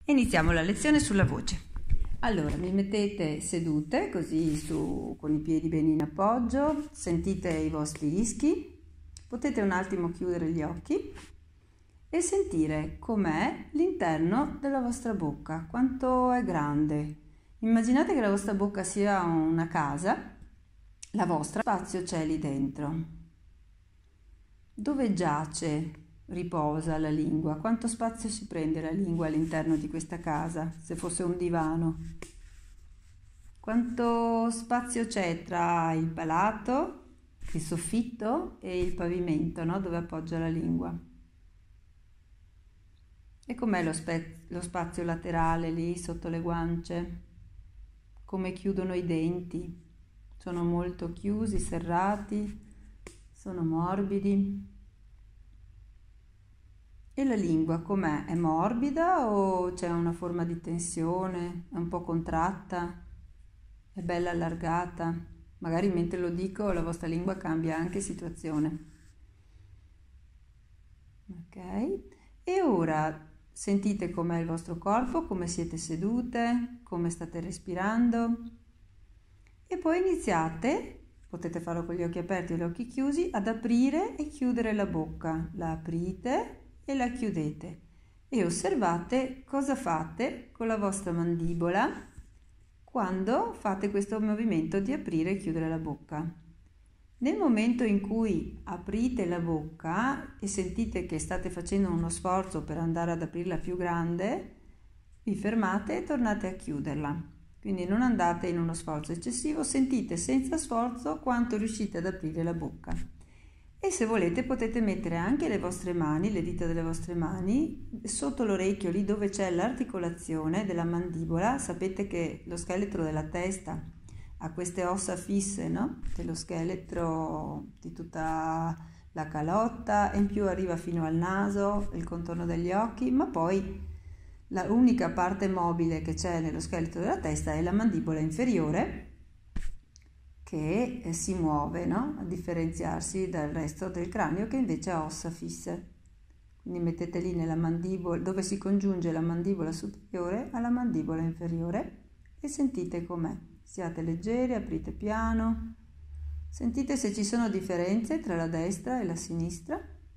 Iniziamo la lezione sulla voce. Allora, vi mettete sedute, così con i piedi bene in appoggio, sentite i vostri ischi, potete un attimo chiudere gli occhi e sentire com'è l'interno della vostra bocca, quanto è grande. Immaginate che la vostra bocca sia una casa, la vostra spazio c'è lì dentro. Dove giace? Riposa la lingua. Quanto spazio si prende la lingua all'interno di questa casa, se fosse un divano? Quanto spazio c'è tra il palato, il soffitto e il pavimento, no? Dove appoggia la lingua? E com'è lo spazio laterale lì sotto le guance? Come chiudono i denti? Sono molto chiusi, serrati? Sono morbidi? E la lingua com'è? È morbida o c'è una forma di tensione? È un po' contratta? È bella allargata? Magari mentre lo dico la vostra lingua cambia anche situazione. Ok? E ora sentite com'è il vostro corpo, come siete sedute, come state respirando. E poi iniziate, potete farlo con gli occhi aperti o gli occhi chiusi, ad aprire e chiudere la bocca. La aprite e la chiudete e osservate cosa fate con la vostra mandibola quando fate questo movimento di aprire e chiudere la bocca. Nel momento in cui aprite la bocca e sentite che state facendo uno sforzo per andare ad aprirla più grande, vi fermate e tornate a chiuderla. Quindi non andate in uno sforzo eccessivo, sentite senza sforzo quanto riuscite ad aprire la bocca. E se volete potete mettere anche le vostre mani, le dita delle vostre mani, sotto l'orecchio, lì dove c'è l'articolazione della mandibola. Sapete che lo scheletro della testa ha queste ossa fisse, no? Dello scheletro di tutta la calotta e in più arriva fino al naso, il contorno degli occhi, ma poi l'unica parte mobile che c'è nello scheletro della testa è la mandibola inferiore, che si muove, no? A differenziarsi dal resto del cranio che invece ha ossa fisse. Quindi mettete lì nella mandibola, dove si congiunge la mandibola superiore alla mandibola inferiore, e sentite com'è. Siate leggeri, aprite piano, sentite se ci sono differenze tra la destra e la sinistra.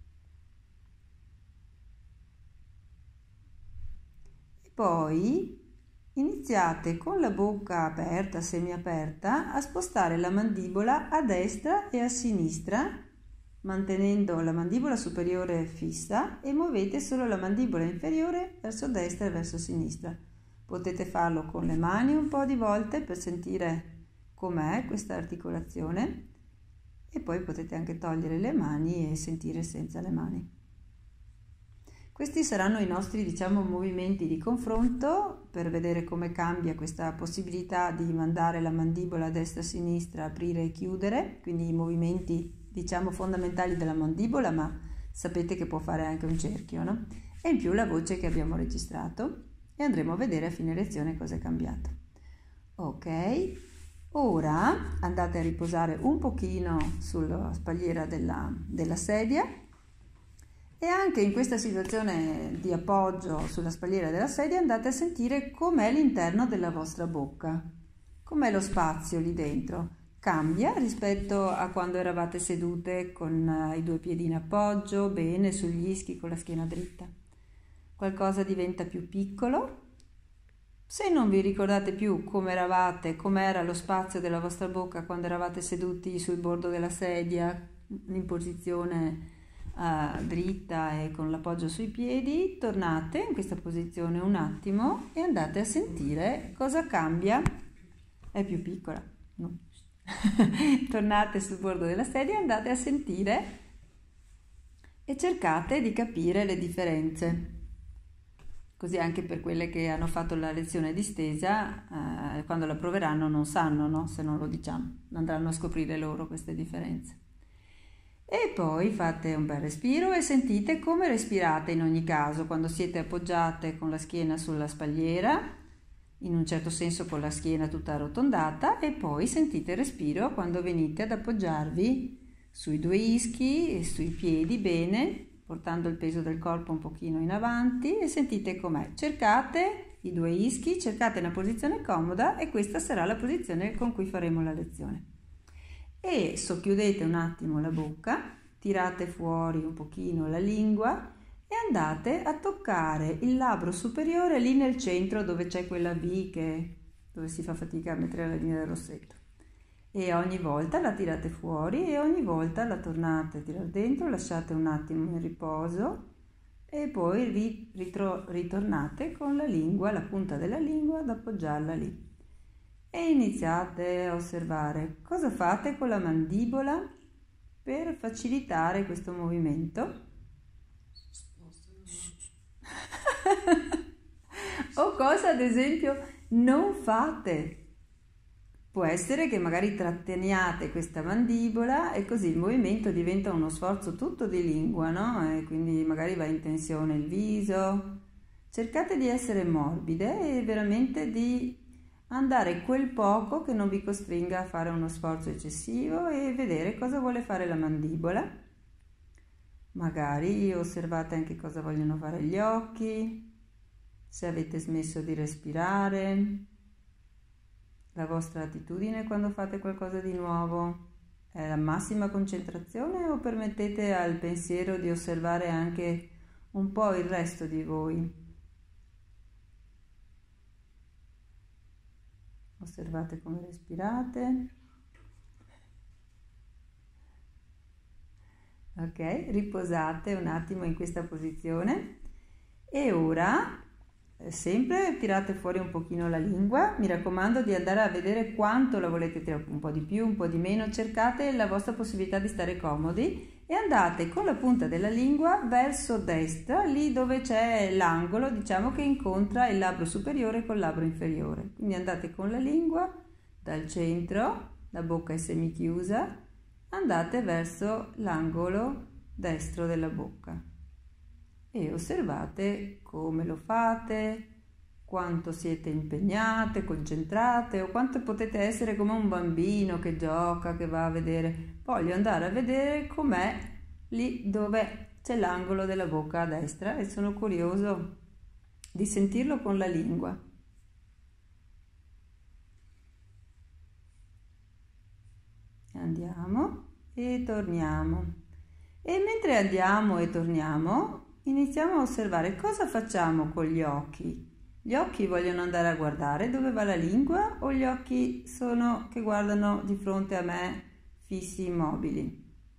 E poi iniziate con la bocca aperta, semiaperta, a spostare la mandibola a destra e a sinistra, mantenendo la mandibola superiore fissa, e muovete solo la mandibola inferiore verso destra e verso sinistra. Potete farlo con le mani un po' di volte per sentire com'è questa articolazione e poi potete anche togliere le mani e sentire senza le mani. Questi saranno i nostri, movimenti di confronto per vedere come cambia questa possibilità di mandare la mandibola a destra e a sinistra, aprire e chiudere, quindi i movimenti, fondamentali della mandibola, ma sapete che può fare anche un cerchio, no? E in più la voce che abbiamo registrato, e andremo a vedere a fine lezione cosa è cambiato. Ok, ora andate a riposare un pochino sulla spalliera della sedia. E anche in questa situazione di appoggio sulla spalliera della sedia andate a sentire com'è l'interno della vostra bocca, com'è lo spazio lì dentro. Cambia rispetto a quando eravate sedute con i due piedi in appoggio, bene, sugli ischi con la schiena dritta. Qualcosa diventa più piccolo. Se non vi ricordate più come eravate, com'era lo spazio della vostra bocca quando eravate seduti sul bordo della sedia, in posizione dritta e con l'appoggio sui piedi, tornate in questa posizione un attimo e andate a sentire cosa cambia. È più piccola, no? Tornate sul bordo della sedia e andate a sentire e cercate di capire le differenze, così anche per quelle che hanno fatto la lezione distesa, quando la proveranno non sanno, no? Se non lo diciamo, andranno a scoprire loro queste differenze. E poi fate un bel respiro e sentite come respirate in ogni caso quando siete appoggiate con la schiena sulla spalliera, in un certo senso con la schiena tutta arrotondata, e poi sentite il respiro quando venite ad appoggiarvi sui due ischi e sui piedi bene portando il peso del corpo un pochino in avanti e sentite com'è. Cercate i 2 ischi, cercate una posizione comoda e questa sarà la posizione con cui faremo la lezione. E socchiudete un attimo la bocca, tirate fuori un pochino la lingua e andate a toccare il labbro superiore lì nel centro dove c'è quella V dove si fa fatica a mettere la linea del rossetto. E ogni volta la tirate fuori e ogni volta la tornate a tirare dentro, lasciate un attimo in riposo e poi ritornate con la lingua, la punta della lingua, ad appoggiarla lì. E iniziate a osservare cosa fate con la mandibola per facilitare questo movimento. O cosa ad esempio non fate. Può essere che magari tratteniate questa mandibola e così il movimento diventa uno sforzo tutto di lingua, no? E quindi magari va in tensione il viso. Cercate di essere morbide e veramente di andare quel poco che non vi costringa a fare uno sforzo eccessivo e vedere cosa vuole fare la mandibola. Magari osservate anche cosa vogliono fare gli occhi, se avete smesso di respirare. La vostra attitudine quando fate qualcosa di nuovo è la massima concentrazione o permettete al pensiero di osservare anche un po' il resto di voi? Osservate come respirate. Ok, riposate un attimo in questa posizione e ora sempre tirate fuori un pochino la lingua, mi raccomando di andare a vedere quanto la volete tirare, un po' di più, un po' di meno, cercate la vostra possibilità di stare comodi e andate con la punta della lingua verso destra, lì dove c'è l'angolo, diciamo che incontra il labbro superiore col labbro inferiore. Quindi andate con la lingua dal centro, la bocca è semichiusa, andate verso l'angolo destro della bocca. E osservate come lo fate, quanto siete impegnate, concentrate o quanto potete essere come un bambino che gioca, che va a vedere. Voglio andare a vedere com'è lì dove c'è l'angolo della bocca a destra e sono curioso di sentirlo con la lingua. Andiamo e torniamo. E mentre andiamo e torniamo, iniziamo a osservare cosa facciamo con gli occhi. Gli occhi vogliono andare a guardare dove va la lingua o gli occhi sono che guardano di fronte a me fissi immobili?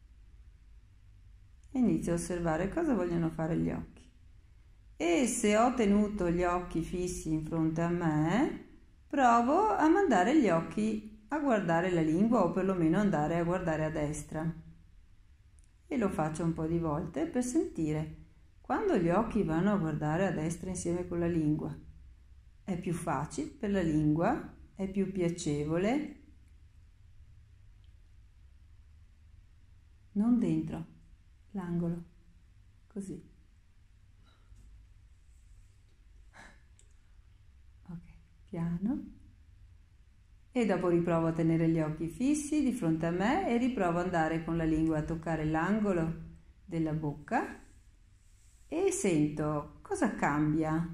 Inizio a osservare cosa vogliono fare gli occhi. E se ho tenuto gli occhi fissi in fronte a me, provo a mandare gli occhi a guardare la lingua o perlomeno andare a guardare a destra. E lo faccio un po' di volte per sentire quando gli occhi vanno a guardare a destra insieme con la lingua. È più facile per la lingua? È più piacevole? Non dentro l'angolo, così. Ok, piano. E dopo riprovo a tenere gli occhi fissi di fronte a me e riprovo ad andare con la lingua a toccare l'angolo della bocca e sento cosa cambia.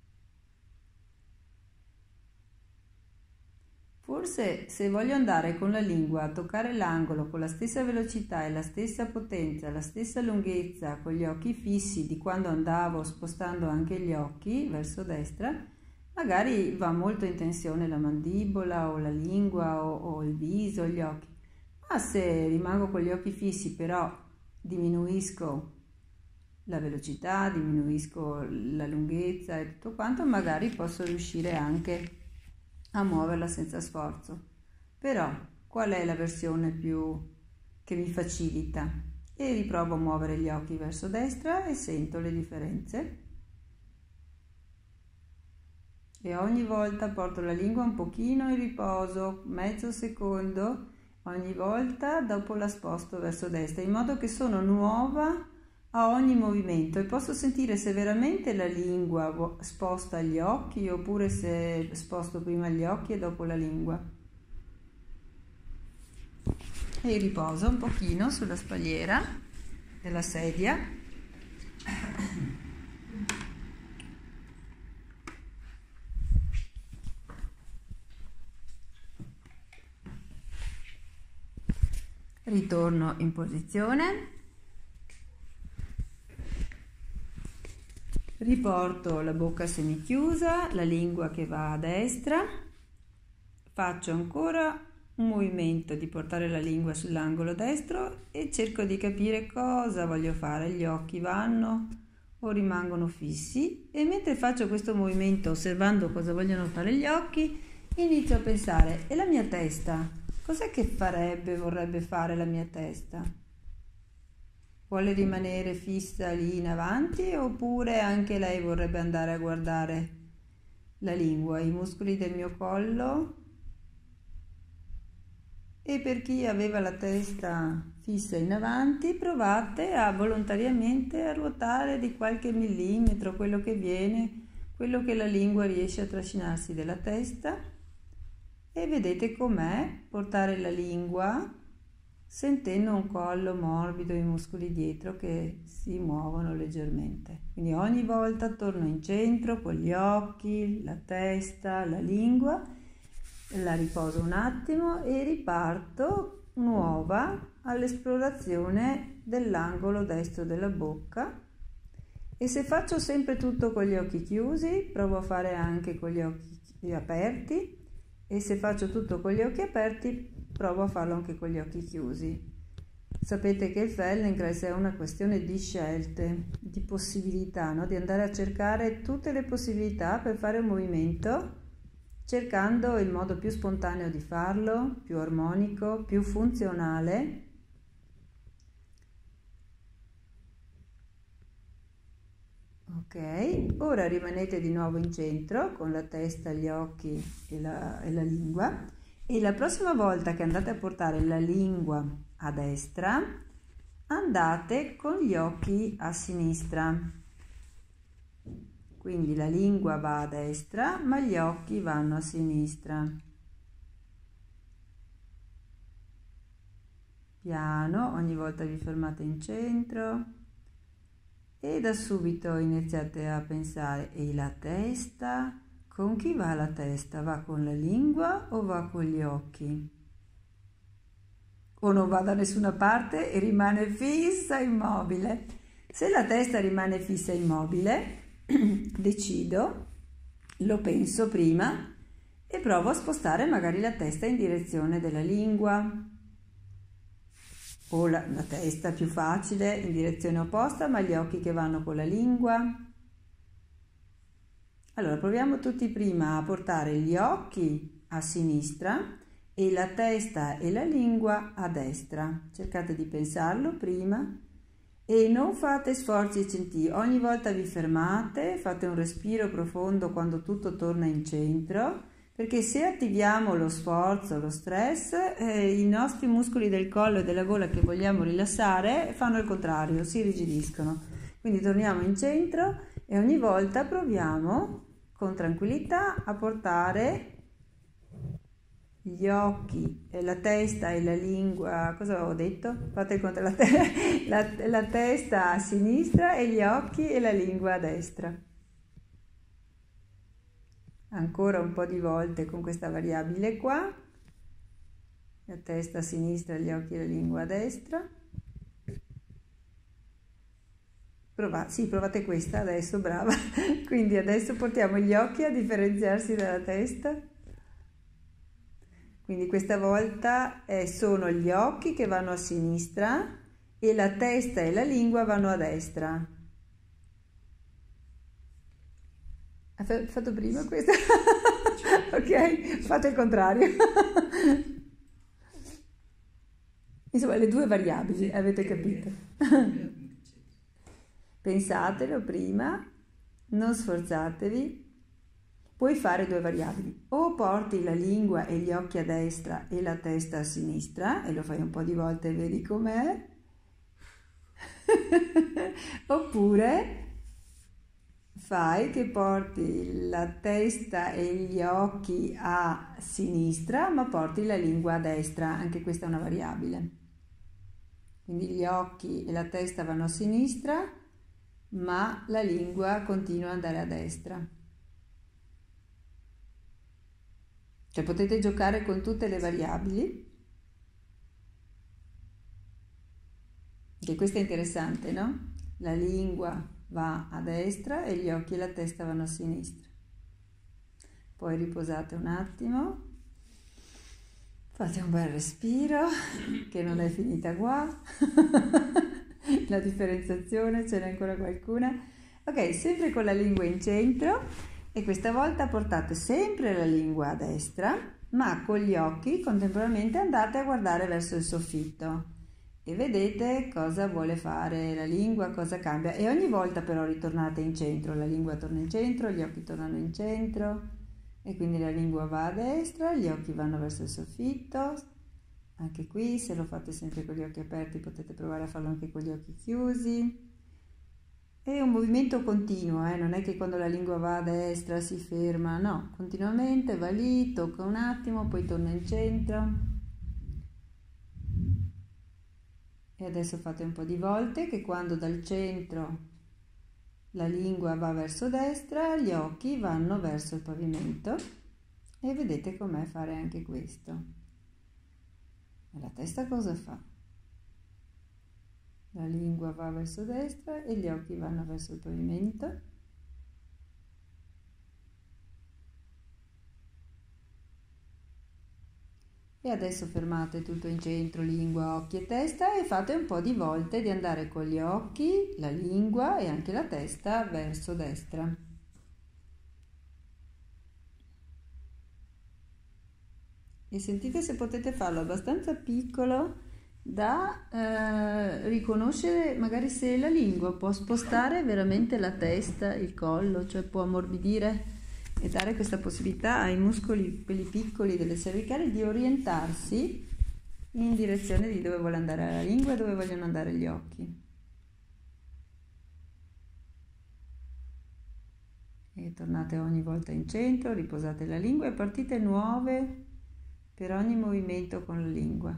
Forse se voglio andare con la lingua a toccare l'angolo con la stessa velocità e la stessa potenza, la stessa lunghezza con gli occhi fissi di quando andavo spostando anche gli occhi verso destra, magari va molto in tensione la mandibola o la lingua o il viso, gli occhi. Ma se rimango con gli occhi fissi però diminuisco la velocità, diminuisco la lunghezza e tutto quanto, magari posso riuscire anche a muoverla senza sforzo. Però qual è la versione più che mi facilita? E riprovo a muovere gli occhi verso destra e sento le differenze. E ogni volta porto la lingua un pochino in riposo, mezzo secondo, ogni volta dopo la sposto verso destra, in modo che sono nuova a ogni movimento e posso sentire se veramente la lingua sposta gli occhi oppure se sposto prima gli occhi e dopo la lingua. E riposo un pochino sulla spalliera della sedia Ritorno in posizione, riporto la bocca semichiusa, la lingua che va a destra, faccio ancora un movimento di portare la lingua sull'angolo destro e cerco di capire cosa voglio fare. Gli occhi vanno o rimangono fissi, e mentre faccio questo movimento osservando cosa vogliono fare gli occhi, inizio a pensare: e la mia testa? Cos'è che vorrebbe fare la mia testa? Vuole rimanere fissa lì in avanti, oppure anche lei vorrebbe andare a guardare la lingua, i muscoli del mio collo? E per chi aveva la testa fissa in avanti, provate a volontariamente a ruotare di qualche millimetro quello che viene, quello che la lingua riesce a trascinarsi della testa, e vedete com'è portare la lingua sentendo un collo morbido e i muscoli dietro che si muovono leggermente. Quindi ogni volta torno in centro con gli occhi, la testa, la lingua, la riposo un attimo e riparto nuova all'esplorazione dell'angolo destro della bocca. E se faccio sempre tutto con gli occhi chiusi, provo a fare anche con gli occhi aperti, e se faccio tutto con gli occhi aperti, provo a farlo anche con gli occhi chiusi. Sapete che il Feldenkrais è una questione di scelte, di possibilità, no? Di andare a cercare tutte le possibilità per fare un movimento, cercando il modo più spontaneo di farlo, più armonico, più funzionale. Ok, ora rimanete di nuovo in centro con la testa, gli occhi e la lingua, e la prossima volta che andate a portare la lingua a destra, andate con gli occhi a sinistra. Quindi la lingua va a destra, ma gli occhi vanno a sinistra. Piano, ogni volta vi fermate in centro e da subito iniziate a pensare: e la testa? Con chi va la testa? Va con la lingua o va con gli occhi? O non va da nessuna parte e rimane fissa immobile? Se la testa rimane fissa immobile, decido, lo penso prima e provo a spostare magari la testa in direzione della lingua, o la testa più facile in direzione opposta, ma gli occhi che vanno con la lingua. Allora proviamo tutti prima a portare gli occhi a sinistra e la testa e la lingua a destra. Cercate di pensarlo prima e non fate sforzi eccessivi. Ogni volta vi fermate, fate un respiro profondo quando tutto torna in centro, perché se attiviamo lo sforzo, lo stress, i nostri muscoli del collo e della gola che vogliamo rilassare fanno il contrario, si irrigidiscono. Quindi torniamo in centro e ogni volta proviamo con tranquillità a portare gli occhi, la testa e la lingua, cosa avevo detto? Fate conto, la testa a sinistra e gli occhi e la lingua a destra. Ancora un po' di volte con questa variabile qua, la testa a sinistra, gli occhi e la lingua a destra. Provate questa adesso, brava. Quindi adesso portiamo gli occhi a differenziarsi dalla testa. Quindi questa volta sono gli occhi che vanno a sinistra e la testa e la lingua vanno a destra. Hai fatto prima questo? Ok, fate il contrario. Insomma, le due variabili, avete capito? Pensatelo prima, non sforzatevi. Puoi fare due variabili: o porti la lingua e gli occhi a destra e la testa a sinistra, e lo fai un po' di volte e vedi com'è, oppure fai che porti la testa e gli occhi a sinistra ma porti la lingua a destra. Anche questa è una variabile. Quindi gli occhi e la testa vanno a sinistra ma la lingua continua ad andare a destra. Cioè potete giocare con tutte le variabili Che questo è interessante, no? La lingua va a destra e gli occhi e la testa vanno a sinistra. Poi riposate un attimo, fate un bel respiro, che non è finita qua. La differenziazione, ce n'è ancora qualcuna? Ok, sempre con la lingua in centro e questa volta portate sempre la lingua a destra, ma con gli occhi contemporaneamente andate a guardare verso il soffitto e vedete cosa vuole fare la lingua, cosa cambia, e ogni volta però ritornate in centro, la lingua torna in centro, gli occhi tornano in centro e quindi la lingua va a destra, gli occhi vanno verso il soffitto. Anche qui, se lo fate sempre con gli occhi aperti, potete provare a farlo anche con gli occhi chiusi. È un movimento continuo, non è che quando la lingua va a destra si ferma, no, continuamente va lì, tocca un attimo, poi torna in centro. E adesso fate un po' di volte che quando dal centro la lingua va verso destra, gli occhi vanno verso il pavimento e vedete com'è fare anche questo. E la testa cosa fa? La lingua va verso destra e gli occhi vanno verso il pavimento. E adesso fermate tutto in centro, lingua, occhi e testa, e fate un po' di volte di andare con gli occhi, la lingua e anche la testa verso destra. E sentite se potete farlo abbastanza piccolo da riconoscere magari se la lingua può spostare veramente la testa, il collo, cioè può ammorbidire e dare questa possibilità ai muscoli, quelli piccoli delle cervicali, di orientarsi in direzione di dove vuole andare la lingua e dove vogliono andare gli occhi. E tornate ogni volta in centro, riposate la lingua e partite nuove per ogni movimento con la lingua.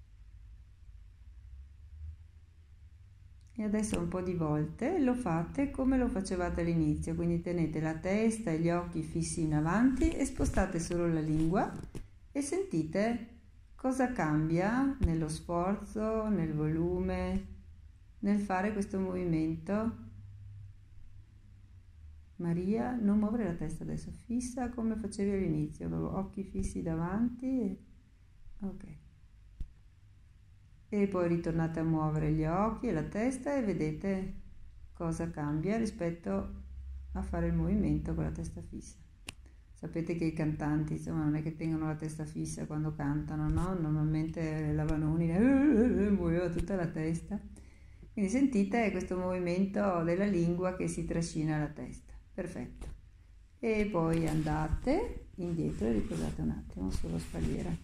E adesso un po' di volte lo fate come lo facevate all'inizio, quindi tenete la testa e gli occhi fissi in avanti e spostate solo la lingua e sentite cosa cambia nello sforzo, nel volume, nel fare questo movimento. Maria, non muovere la testa adesso, fissa come facevi all'inizio, occhi fissi davanti. Ok. E poi ritornate a muovere gli occhi e la testa e vedete cosa cambia rispetto a fare il movimento con la testa fissa. Sapete che i cantanti, insomma, non è che tengono la testa fissa quando cantano, no? Normalmente la Vanoni muoveva tutta la testa. Quindi sentite questo movimento della lingua che si trascina la testa. Perfetto. E poi andate indietro e riposate un attimo sulla spalliera.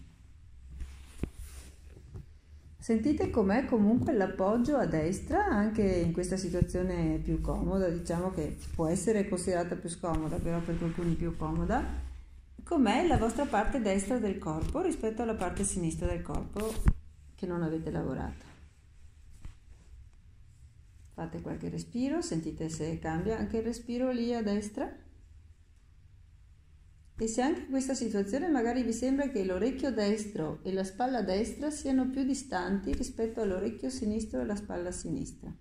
Sentite com'è comunque l'appoggio a destra, anche in questa situazione più comoda, diciamo che può essere considerata più scomoda, però per qualcuno più comoda. Com'è la vostra parte destra del corpo rispetto alla parte sinistra del corpo che non avete lavorato. Fate qualche respiro, sentite se cambia anche il respiro lì a destra. E se anche in questa situazione magari vi sembra che l'orecchio destro e la spalla destra siano più distanti rispetto all'orecchio sinistro e la spalla sinistra.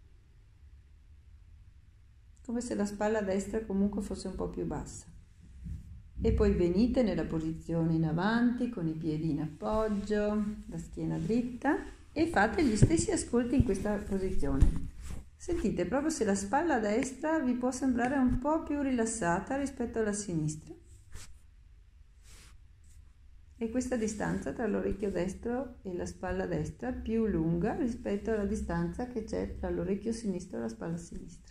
Come se la spalla destra comunque fosse un po' più bassa. E poi venite nella posizione in avanti con i piedi in appoggio, la schiena dritta, e fate gli stessi ascolti in questa posizione. Sentite proprio se la spalla destra vi può sembrare un po' più rilassata rispetto alla sinistra. E questa distanza tra l'orecchio destro e la spalla destra più lunga rispetto alla distanza che c'è tra l'orecchio sinistro e la spalla sinistra.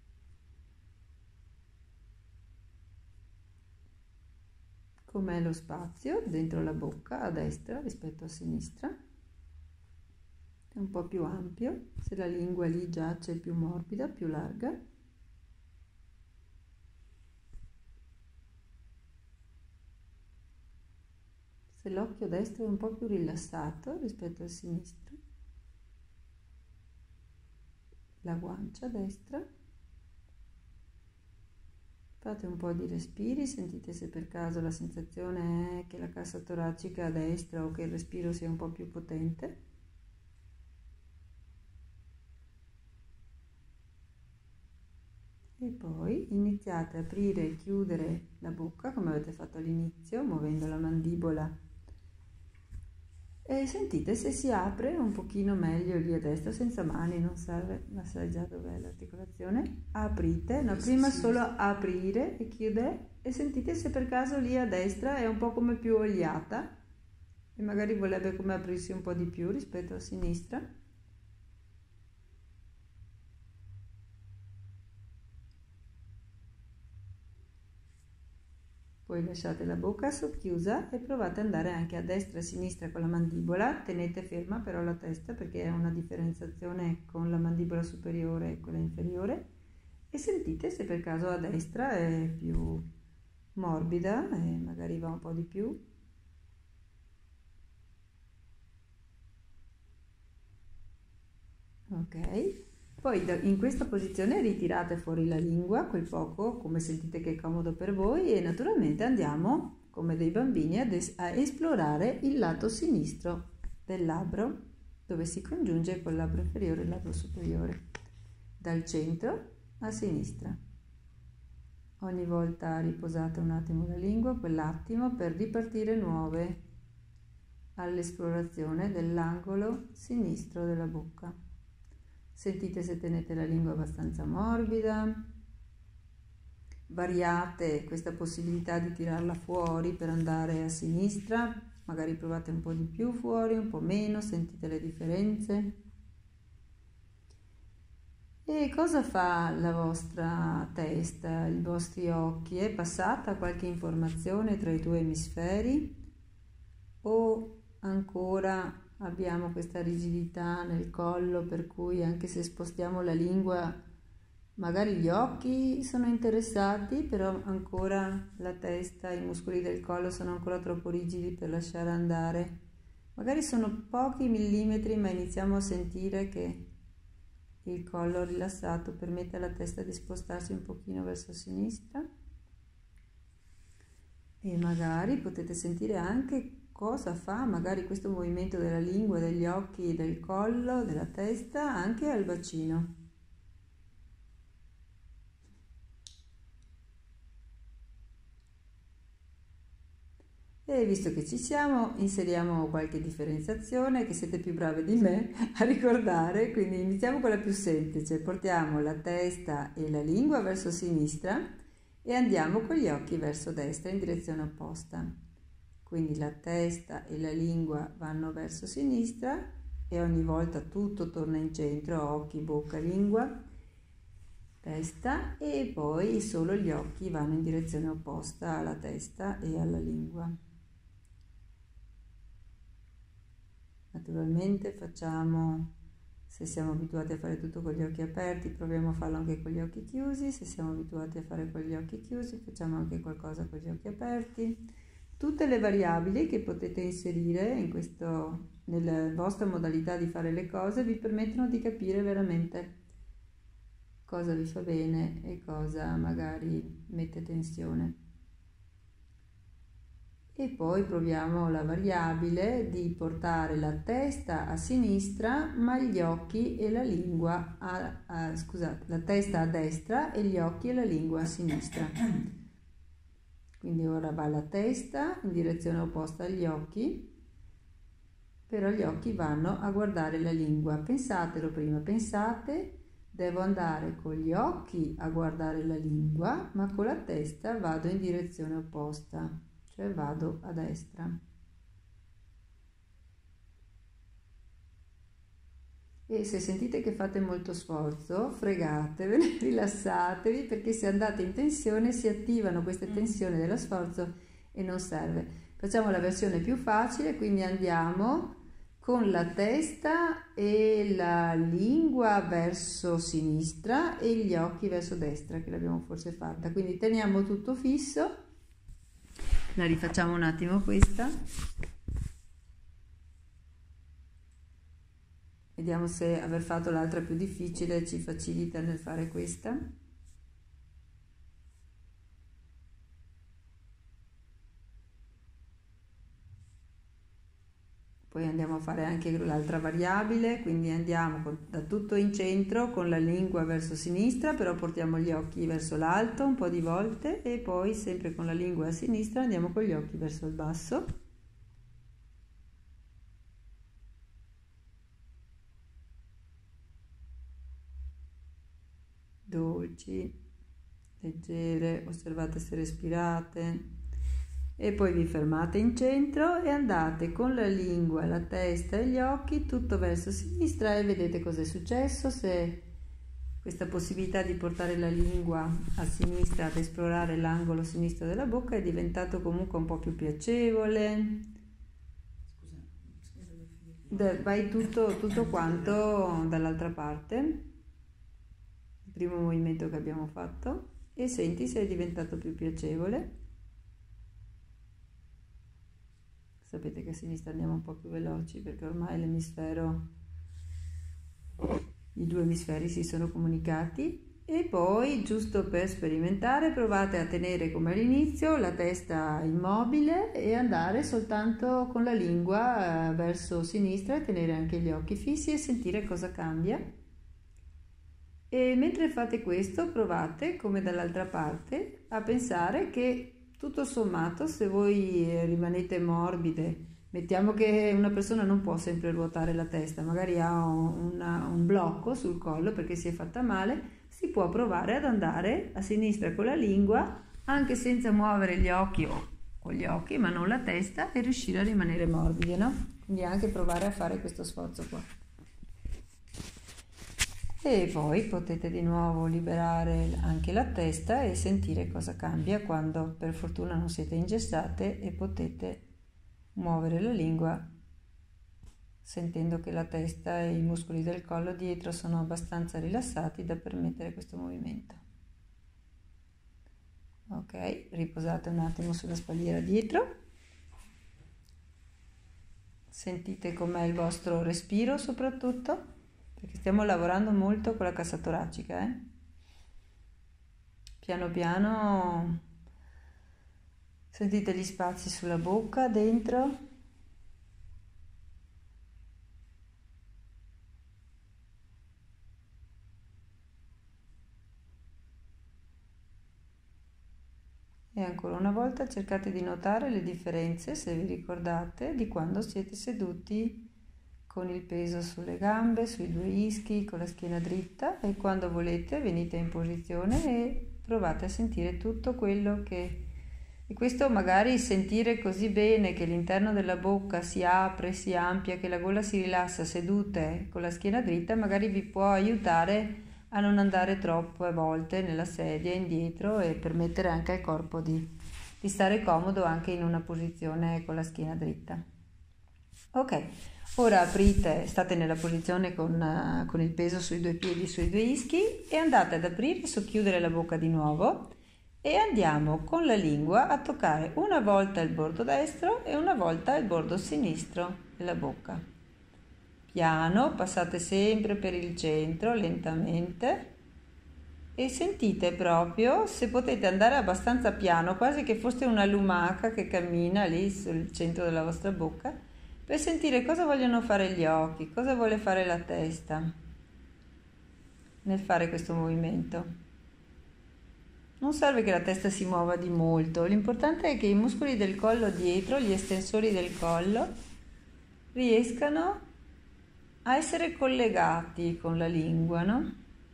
Com'è lo spazio dentro la bocca a destra rispetto a sinistra? È un po' più ampio, se la lingua lì giace è più morbida, più larga. Se l'occhio destro è un po' più rilassato rispetto al sinistro. La guancia destra. Fate un po' di respiri, sentite se per caso la sensazione è che la cassa toracica a destra o che il respiro sia un po' più potente. E poi iniziate a aprire e chiudere la bocca come avete fatto all'inizio, muovendo la mandibola. E sentite se si apre un pochino meglio lì a destra, senza mani, non serve, ma sai già dov'è l'articolazione. Aprite, no, prima solo aprire e chiudere, e sentite se per caso lì a destra è un po' come più oliata e magari vorrebbe come aprirsi un po' di più rispetto a sinistra. Poi lasciate la bocca socchiusa e provate ad andare anche a destra e a sinistra con la mandibola. Tenete ferma però la testa, perché è una differenziazione con la mandibola superiore e quella inferiore, e sentite se per caso a destra è più morbida e magari va un po' di più. Ok. Poi in questa posizione ritirate fuori la lingua, quel poco, come sentite che è comodo per voi, e naturalmente andiamo, come dei bambini, a esplorare il lato sinistro del labbro, dove si congiunge col labbro inferiore e il labbro superiore, dal centro a sinistra. Ogni volta riposate un attimo la lingua, quell'attimo, per ripartire nuove all'esplorazione dell'angolo sinistro della bocca. Sentite se tenete la lingua abbastanza morbida, variate questa possibilità di tirarla fuori per andare a sinistra, magari provate un po' di più fuori, un po' meno, sentite le differenze. E cosa fa la vostra testa, i vostri occhi? È passata qualche informazione tra i due emisferi o ancora abbiamo questa rigidità nel collo, per cui anche se spostiamo la lingua magari gli occhi sono interessati, però ancora la testa, i muscoli del collo sono ancora troppo rigidi per lasciare andare. Magari sono pochi millimetri, ma iniziamo a sentire che il collo rilassato permette alla testa di spostarsi un pochino verso sinistra, e magari potete sentire anche cosa fa magari questo movimento della lingua, degli occhi, del collo, della testa, anche al bacino. E visto che ci siamo, inseriamo qualche differenziazione che siete più bravi di me a ricordare, quindi iniziamo con la più semplice. Portiamo la testa e la lingua verso sinistra e andiamo con gli occhi verso destra in direzione opposta. Quindi la testa e la lingua vanno verso sinistra e ogni volta tutto torna in centro, occhi, bocca, lingua, testa, e poi solo gli occhi vanno in direzione opposta alla testa e alla lingua. Naturalmente facciamo, se siamo abituati a fare tutto con gli occhi aperti, proviamo a farlo anche con gli occhi chiusi. Se siamo abituati a fare con gli occhi chiusi, facciamo anche qualcosa con gli occhi aperti. Tutte le variabili che potete inserire in nella vostra modalità di fare le cose vi permettono di capire veramente cosa vi fa bene e cosa magari mette tensione. E poi proviamo la variabile di portare la testa a sinistra ma gli occhi e la lingua la testa a destra e gli occhi e la lingua a sinistra. Quindi ora va la testa in direzione opposta agli occhi, però gli occhi vanno a guardare la lingua. Pensatelo prima, pensate, devo andare con gli occhi a guardare la lingua, ma con la testa vado in direzione opposta, cioè vado a destra. E se sentite che fate molto sforzo, fregatevene, rilassatevi, perché se andate in tensione si attivano queste tensioni dello sforzo e non serve. Facciamo la versione più facile, quindi andiamo con la testa e la lingua verso sinistra e gli occhi verso destra, che l'abbiamo forse fatta. Quindi teniamo tutto fisso. La rifacciamo un attimo questa. Vediamo se aver fatto l'altra più difficile ci facilita nel fare questa. Poi andiamo a fare anche l'altra variabile, quindi andiamo da tutto in centro con la lingua verso sinistra, però portiamo gli occhi verso l'alto un po' di volte e poi sempre con la lingua a sinistra andiamo con gli occhi verso il basso. Dolci, leggere, osservate se respirate. E poi vi fermate in centro e andate con la lingua, la testa e gli occhi tutto verso sinistra e vedete cosa è successo, se questa possibilità di portare la lingua a sinistra ad esplorare l'angolo sinistro della bocca è diventato comunque un po' più piacevole. Vai tutto quanto dall'altra parte, il primo movimento che abbiamo fatto, e senti se è diventato più piacevole. Sapete che a sinistra andiamo un po' più veloci perché ormai i due emisferi si sono comunicati. E poi, giusto per sperimentare, provate a tenere come all'inizio la testa immobile e andare soltanto con la lingua verso sinistra e tenere anche gli occhi fissi e sentire cosa cambia. E mentre fate questo provate, come dall'altra parte, a pensare che tutto sommato, se voi rimanete morbide, mettiamo che una persona non può sempre ruotare la testa, magari ha un blocco sul collo perché si è fatta male, si può provare ad andare a sinistra con la lingua, anche senza muovere gli occhi o con gli occhi, ma non la testa, e riuscire a rimanere morbidi, no? Quindi anche provare a fare questo sforzo qua. E poi potete di nuovo liberare anche la testa e sentire cosa cambia quando per fortuna non siete ingessate e potete muovere la lingua sentendo che la testa e i muscoli del collo dietro sono abbastanza rilassati da permettere questo movimento. Ok, riposate un attimo sulla spalliera dietro. Sentite com'è il vostro respiro soprattutto, perché stiamo lavorando molto con la cassa toracica. Piano piano sentite gli spazi sulla bocca, dentro. E ancora una volta cercate di notare le differenze, se vi ricordate, di quando siete seduti con il peso sulle gambe, sui due ischi, con la schiena dritta, e quando volete venite in posizione e provate a sentire tutto quello che... E questo magari sentire così bene che l'interno della bocca si apre, si amplia, che la gola si rilassa sedute con la schiena dritta, magari vi può aiutare a non andare troppe volte nella sedia indietro e permettere anche al corpo di stare comodo anche in una posizione con la schiena dritta. Ok. Ora aprite, state nella posizione con il peso sui due piedi, sui due ischi, e andate ad aprire e socchiudere la bocca di nuovo e andiamo con la lingua a toccare una volta il bordo destro e una volta il bordo sinistro della bocca. Piano, passate sempre per il centro lentamente e sentite proprio, se potete andare abbastanza piano, quasi che foste una lumaca che cammina lì sul centro della vostra bocca, per sentire cosa vogliono fare gli occhi, cosa vuole fare la testa nel fare questo movimento. Non serve che la testa si muova di molto, l'importante è che i muscoli del collo dietro, gli estensori del collo, riescano a essere collegati con la lingua, no?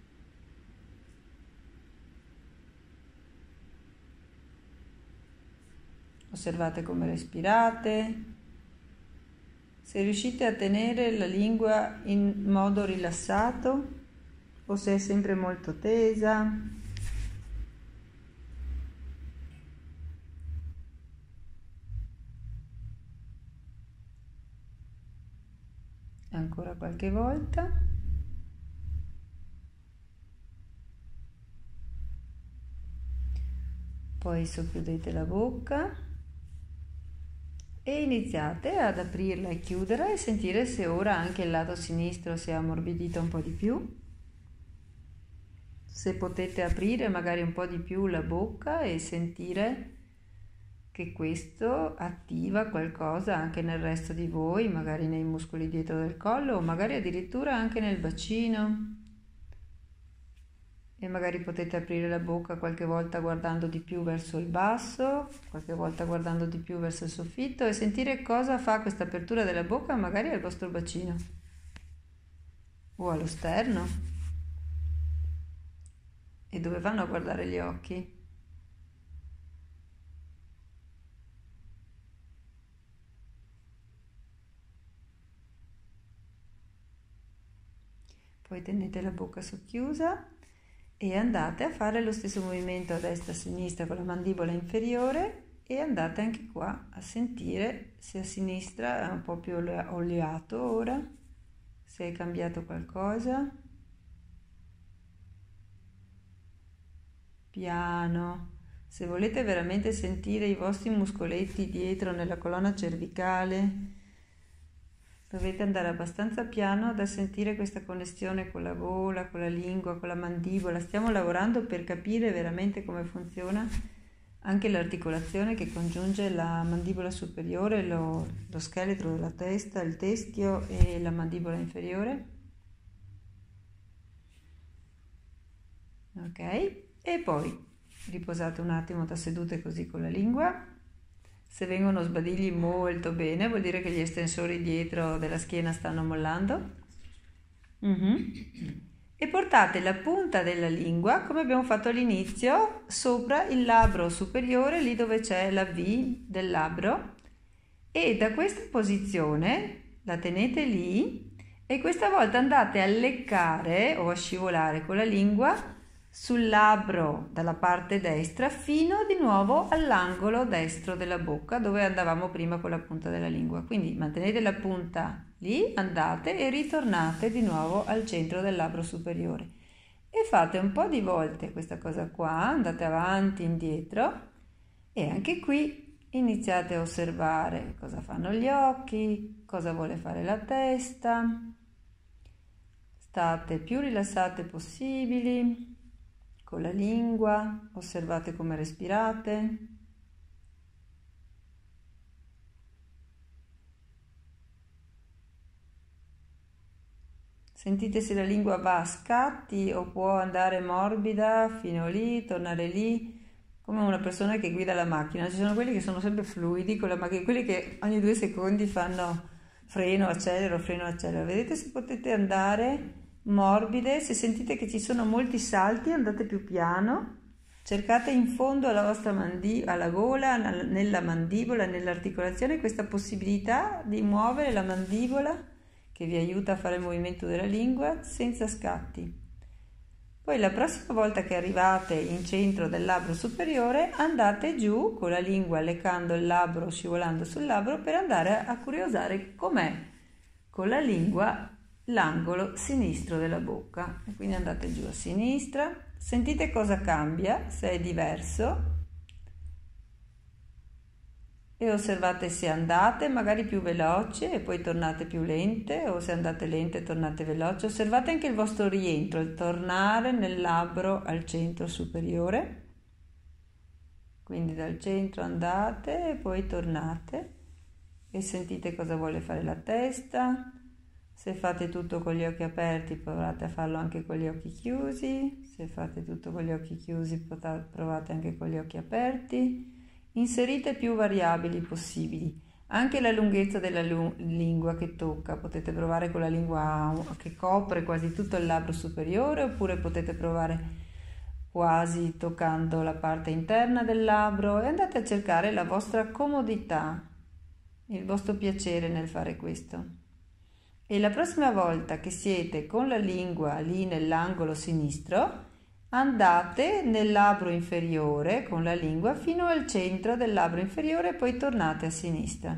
Osservate come respirate. Se riuscite a tenere la lingua in modo rilassato o se è sempre molto tesa. Ancora qualche volta. Poi socchiudete la bocca. E iniziate ad aprirla e chiuderla e sentire se ora anche il lato sinistro si è ammorbidito un po' di più. Se potete aprire magari un po' di più la bocca e sentire che questo attiva qualcosa anche nel resto di voi, magari nei muscoli dietro del collo o magari addirittura anche nel bacino. E magari potete aprire la bocca qualche volta guardando di più verso il basso, qualche volta guardando di più verso il soffitto e sentire cosa fa questa apertura della bocca magari al vostro bacino o allo sterno e dove vanno a guardare gli occhi. Poi tenete la bocca socchiusa e andate a fare lo stesso movimento a destra e a sinistra con la mandibola inferiore e andate anche qua a sentire se a sinistra è un po' più oliato ora, se è cambiato qualcosa. Piano. Se volete veramente sentire i vostri muscoletti dietro nella colonna cervicale, dovete andare abbastanza piano da sentire questa connessione con la gola, con la lingua, con la mandibola. Stiamo lavorando per capire veramente come funziona anche l'articolazione che congiunge la mandibola superiore, lo scheletro della testa, il teschio e la mandibola inferiore. Ok? E poi riposate un attimo da sedute così con la lingua. Se vengono sbadigli molto bene, vuol dire che gli estensori dietro della schiena stanno mollando. E portate la punta della lingua, come abbiamo fatto all'inizio, sopra il labbro superiore, lì dove c'è la V del labbro. E da questa posizione la tenete lì e questa volta andate a leccare o a scivolare con la lingua sul labbro dalla parte destra fino di nuovo all'angolo destro della bocca dove andavamo prima con la punta della lingua. Quindi mantenete la punta lì, andate e ritornate di nuovo al centro del labbro superiore e fate un po' di volte questa cosa qua, andate avanti, indietro e anche qui iniziate a osservare cosa fanno gli occhi, cosa vuole fare la testa, state più rilassate possibili. Con la lingua, osservate come respirate. Sentite se la lingua va a scatti o può andare morbida fino lì, tornare lì, come una persona che guida la macchina. Ci sono quelli che sono sempre fluidi con la macchina, quelli che ogni 2 secondi fanno freno, accelero, freno, accelero. Vedete se potete andare morbide, se sentite che ci sono molti salti andate più piano, cercate in fondo alla vostra alla gola, nella mandibola, nell'articolazione questa possibilità di muovere la mandibola che vi aiuta a fare il movimento della lingua senza scatti. Poi la prossima volta che arrivate in centro del labbro superiore andate giù con la lingua leccando il labbro, scivolando sul labbro per andare a curiosare com'è con la lingua l'angolo sinistro della bocca e quindi andate giù a sinistra, sentite cosa cambia, se è diverso e osservate se andate magari più veloce e poi tornate più lente o se andate lente tornate veloce. Osservate anche il vostro rientro, il tornare nel labbro al centro superiore, quindi dal centro andate e poi tornate e sentite cosa vuole fare la testa. Se fate tutto con gli occhi aperti provate a farlo anche con gli occhi chiusi, se fate tutto con gli occhi chiusi provate anche con gli occhi aperti. Inserite più variabili possibili, anche la lunghezza della lingua che tocca, potete provare con la lingua che copre quasi tutto il labbro superiore oppure potete provare quasi toccando la parte interna del labbro e andate a cercare la vostra comodità, il vostro piacere nel fare questo. E la prossima volta che siete con la lingua lì nell'angolo sinistro, andate nel labbro inferiore con la lingua fino al centro del labbro inferiore e poi tornate a sinistra.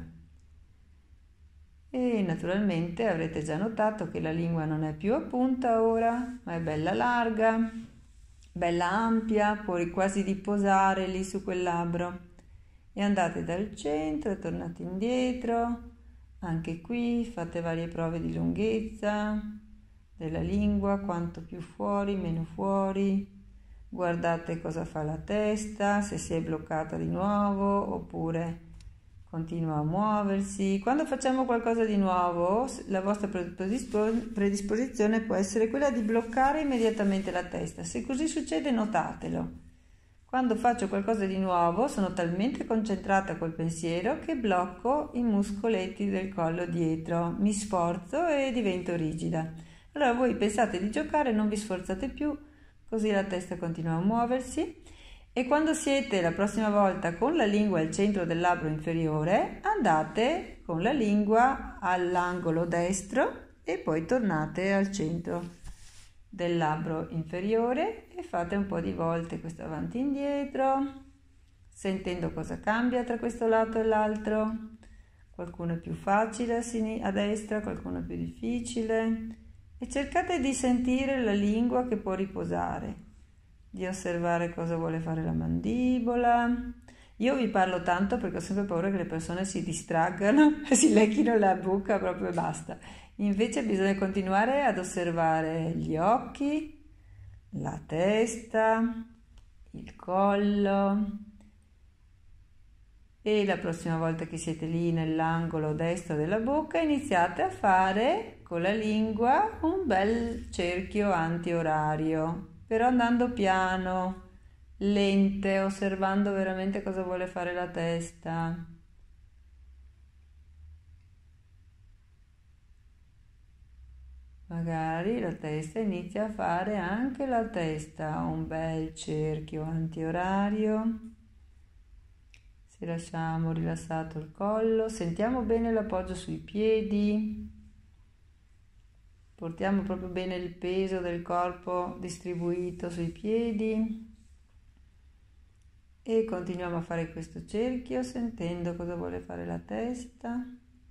E naturalmente avrete già notato che la lingua non è più a punta ora, ma è bella larga, bella ampia, può quasi riposare lì su quel labbro. E andate dal centro e tornate indietro. Anche qui fate varie prove di lunghezza della lingua, quanto più fuori, meno fuori, guardate cosa fa la testa, se si è bloccata di nuovo oppure continua a muoversi. Quando facciamo qualcosa di nuovo, la vostra predisposizione può essere quella di bloccare immediatamente la testa. Se così succede, notatelo. Quando faccio qualcosa di nuovo, sono talmente concentrata col pensiero che blocco i muscoletti del collo dietro, mi sforzo e divento rigida. Allora voi pensate di giocare, non vi sforzate più, così la testa continua a muoversi. E quando siete la prossima volta con la lingua al centro del labbro inferiore, andate con la lingua all'angolo destro e poi tornate al centro del labbro inferiore e fate un po' di volte questo avanti e indietro, sentendo cosa cambia tra questo lato e l'altro. Qualcuno è più facile a destra, qualcuno è più difficile. E cercate di sentire la lingua che può riposare, di osservare cosa vuole fare la mandibola. Io vi parlo tanto perché ho sempre paura che le persone si distraggano e si lecchino la bocca proprio e basta. Invece bisogna continuare ad osservare gli occhi, la testa, il collo. E la prossima volta che siete lì nell'angolo destro della bocca iniziate a fare con la lingua un bel cerchio antiorario, però andando piano, lente, osservando veramente cosa vuole fare la testa. Magari la testa inizia a fare anche la testa un bel cerchio antiorario. Se lasciamo rilassato il collo, sentiamo bene l'appoggio sui piedi. Portiamo proprio bene il peso del corpo distribuito sui piedi e continuiamo a fare questo cerchio sentendo cosa vuole fare la testa.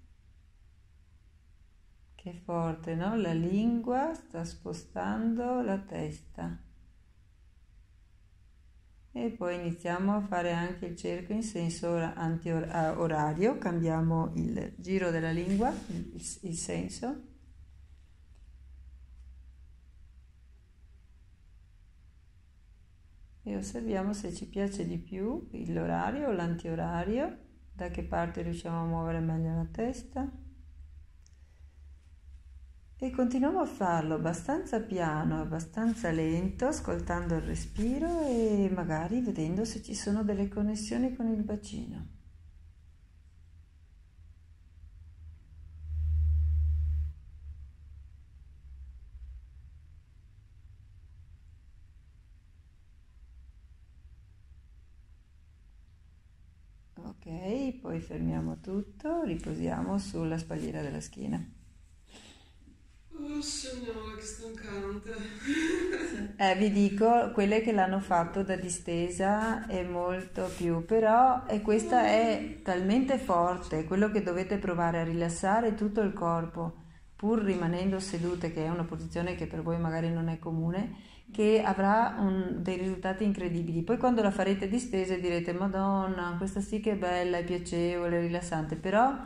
Che forte, no? La lingua sta spostando la testa. E poi iniziamo a fare anche il cerchio in senso antiorario, cambiamo il giro della lingua, il senso. E osserviamo se ci piace di più l'orario o l'antiorario, da che parte riusciamo a muovere meglio la testa. E continuiamo a farlo abbastanza piano, abbastanza lento, ascoltando il respiro e magari vedendo se ci sono delle connessioni con il bacino. Ok, poi fermiamo tutto, riposiamo sulla spalliera della schiena. Oh signora, che stancante. Vi dico, quelle che l'hanno fatto da distesa è molto più, però questa è talmente forte, quello che dovete provare a rilassare tutto il corpo, pur rimanendo sedute, che è una posizione che per voi magari non è comune, che avrà dei risultati incredibili. Poi quando la farete distesa direte, Madonna, questa sì che è bella, è piacevole, è rilassante, però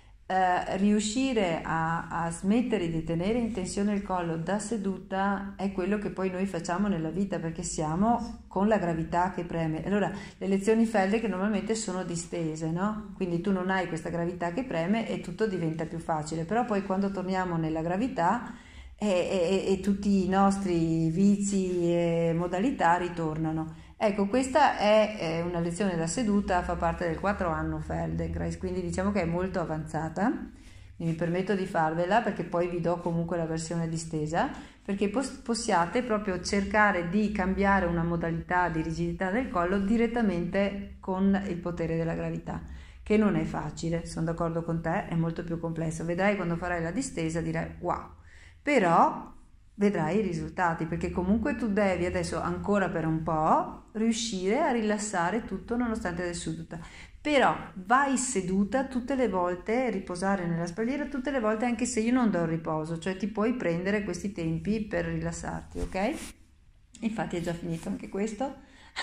riuscire a smettere di tenere in tensione il collo da seduta è quello che poi noi facciamo nella vita, perché siamo con la gravità che preme. Allora le lezioni Feldenkrais normalmente sono distese, no? Quindi tu non hai questa gravità che preme e tutto diventa più facile, però poi quando torniamo nella gravità e tutti i nostri vizi e modalità ritornano. Ecco, questa è una lezione da seduta, fa parte del 4 anno Feldenkrais, quindi diciamo che è molto avanzata. Mi permetto di farvela perché poi vi do comunque la versione distesa, perché possiate proprio cercare di cambiare una modalità di rigidità del collo direttamente con il potere della gravità, che non è facile, sono d'accordo con te, è molto più complesso. Vedrai quando farai la distesa dirai wow, però vedrai i risultati, perché comunque tu devi adesso ancora per un po' riuscire a rilassare tutto nonostante la seduta, però vai seduta tutte le volte, riposare nella spalliera tutte le volte, anche se io non do il riposo, cioè ti puoi prendere questi tempi per rilassarti, ok? Infatti è già finito anche questo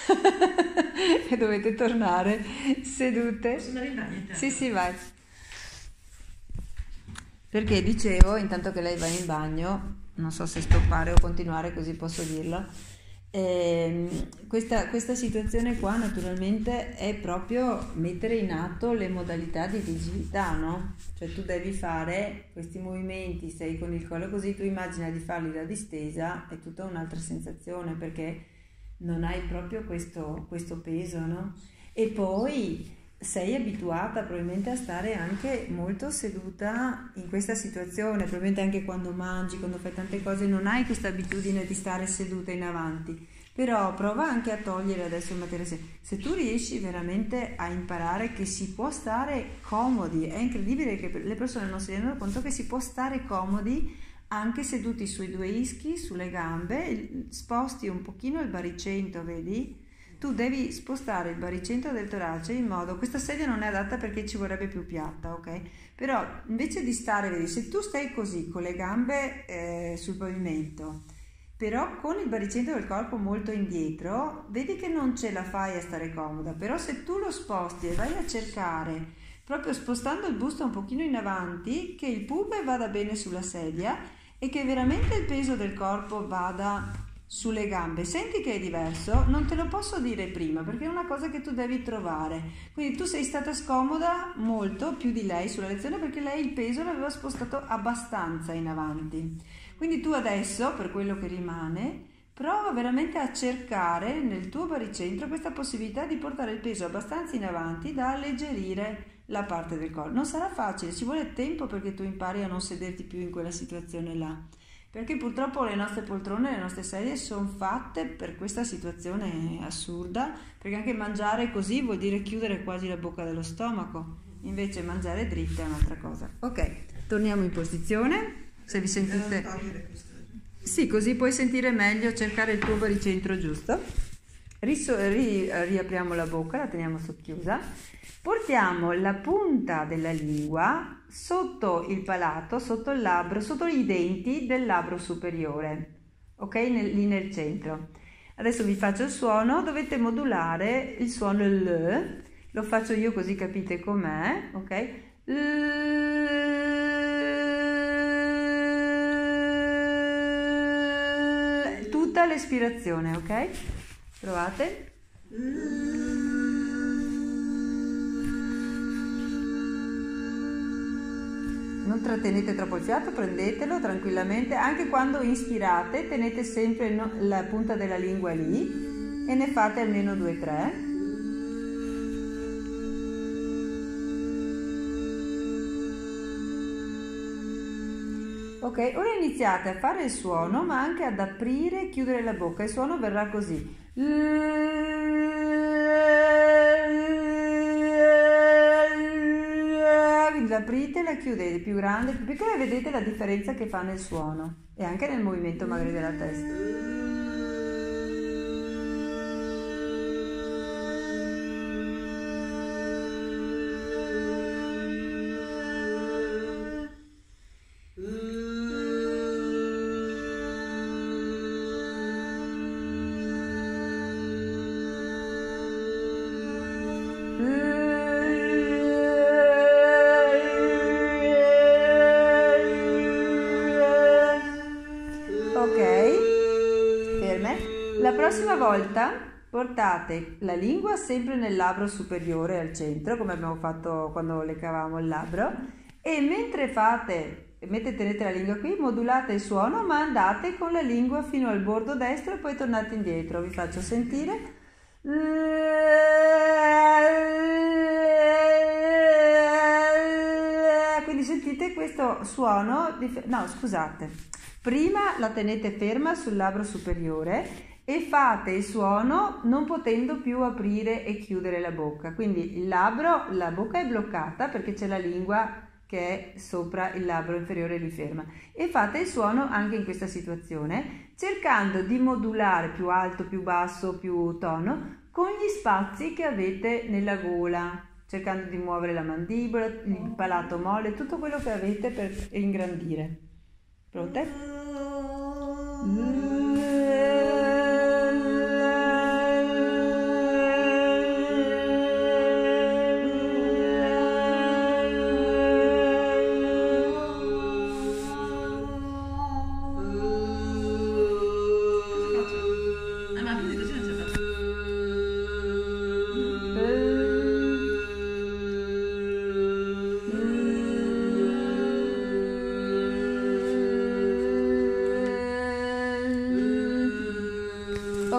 e dovete tornare sedute. Posso andare in bagno? Sì, vai. Perché dicevo, intanto che lei va in bagno, non so se stoppare o continuare, così posso dirlo, Questa situazione qua naturalmente è proprio mettere in atto le modalità di rigidità, no? Cioè tu devi fare questi movimenti, sei con il collo così, tu immagina di farli da distesa, è tutta un'altra sensazione perché non hai proprio questo peso, no? E poi sei abituata probabilmente a stare anche molto seduta in questa situazione, probabilmente anche quando mangi, quando fai tante cose, non hai questa abitudine di stare seduta in avanti, però prova anche a togliere adesso il materiale. Se tu riesci veramente a imparare che si può stare comodi, è incredibile che le persone non si rendono conto che si può stare comodi anche seduti sui due ischi, sulle gambe, sposti un pochino il baricentro, vedi? Tu devi spostare il baricentro del torace in modo, questa sedia non è adatta perché ci vorrebbe più piatta, ok? Però invece di stare, vedi, se tu stai così con le gambe sul pavimento, però con il baricentro del corpo molto indietro, vedi che non ce la fai a stare comoda, però se tu lo sposti e vai a cercare, proprio spostando il busto un pochino in avanti, che il pube vada bene sulla sedia e che veramente il peso del corpo vada sulle gambe, senti che è diverso? Non te lo posso dire prima perché è una cosa che tu devi trovare, quindi tu sei stata scomoda molto più di lei sulla lezione perché lei il peso l'aveva spostato abbastanza in avanti, quindi tu adesso per quello che rimane prova veramente a cercare nel tuo baricentro questa possibilità di portare il peso abbastanza in avanti da alleggerire la parte del corpo. Non sarà facile, ci vuole tempo perché tu impari a non sederti più in quella situazione là, perché purtroppo le nostre poltrone, le nostre sedie sono fatte per questa situazione assurda, perché anche mangiare così vuol dire chiudere quasi la bocca dello stomaco, invece mangiare dritta è un'altra cosa. Ok, torniamo in posizione, se vi sentite... Sì, così puoi sentire meglio, cercare il tuo baricentro giusto. Riapriamo la bocca, la teniamo socchiusa. Portiamo la punta della lingua sotto il palato, sotto il labbro, sotto i denti del labbro superiore, ok? Lì nel centro. Adesso vi faccio il suono, dovete modulare il suono L, lo faccio io così capite com'è, ok? Tutta l'espirazione, ok? Provate. Non trattenete troppo il fiato, prendetelo tranquillamente, anche quando inspirate tenete sempre la punta della lingua lì e ne fate almeno 2-3. Ok, ora iniziate a fare il suono ma anche ad aprire e chiudere la bocca, il suono verrà così. La aprite e la chiudete, più grande, più piccola, e vedete la differenza che fa nel suono e anche nel movimento magari della testa. La prossima volta portate la lingua sempre nel labbro superiore al centro, come abbiamo fatto quando leccavamo il labbro, e mentre tenete la lingua qui, modulate il suono, ma andate con la lingua fino al bordo destro e poi tornate indietro. Vi faccio sentire. Quindi sentite questo suono, no scusate, prima la tenete ferma sul labbro superiore e fate il suono non potendo più aprire e chiudere la bocca, quindi la bocca è bloccata perché c'è la lingua che è sopra il labbro inferiore lì ferma, e fate il suono anche in questa situazione cercando di modulare più alto, più basso, più tono con gli spazi che avete nella gola, cercando di muovere la mandibola, il palato molle, tutto quello che avete per ingrandire. Pronte?